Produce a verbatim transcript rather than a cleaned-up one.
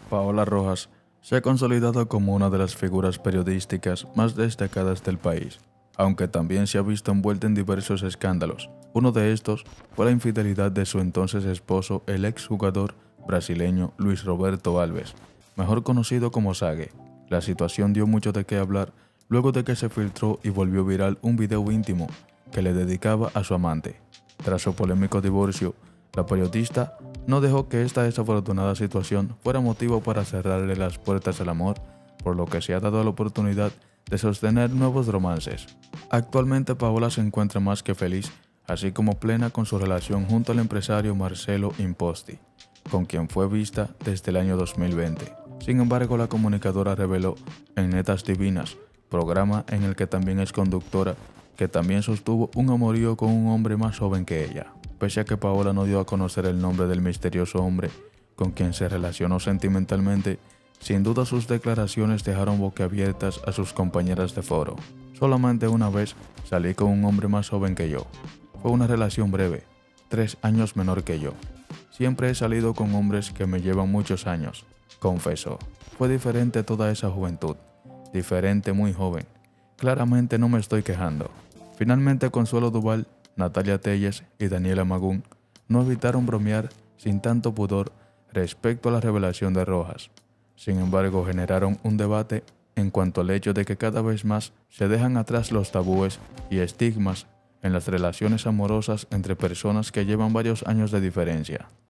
Paola Rojas se ha consolidado como una de las figuras periodísticas más destacadas del país, aunque también se ha visto envuelta en diversos escándalos. Uno de estos fue la infidelidad de su entonces esposo, el exjugador brasileño Luis Roberto Alves, mejor conocido como Sague. La situación dio mucho de qué hablar luego de que se filtró y volvió viral un video íntimo que le dedicaba a su amante. Tras su polémico divorcio, la periodista no dejó que esta desafortunada situación fuera motivo para cerrarle las puertas al amor, por lo que se ha dado la oportunidad de sostener nuevos romances. Actualmente Paola se encuentra más que feliz, así como plena con su relación junto al empresario Marcelo Imposti, con quien fue vista desde el año dos mil veinte. Sin embargo, la comunicadora reveló en Netas Divinas, programa en el que también es conductora, que también sostuvo un amorío con un hombre más joven que ella. Pese a que Paola no dio a conocer el nombre del misterioso hombre con quien se relacionó sentimentalmente, sin duda sus declaraciones dejaron boquiabiertas a sus compañeras de foro. Solamente una vez salí con un hombre más joven que yo. Fue una relación breve, tres años menor que yo. Siempre he salido con hombres que me llevan muchos años, confesó. Fue diferente toda esa juventud, diferente muy joven. Claramente no me estoy quejando. Finalmente Consuelo Duval, Natalia Telles y Daniela Magún no evitaron bromear sin tanto pudor respecto a la revelación de Rojas. Sin embargo, generaron un debate en cuanto al hecho de que cada vez más se dejan atrás los tabúes y estigmas en las relaciones amorosas entre personas que llevan varios años de diferencia.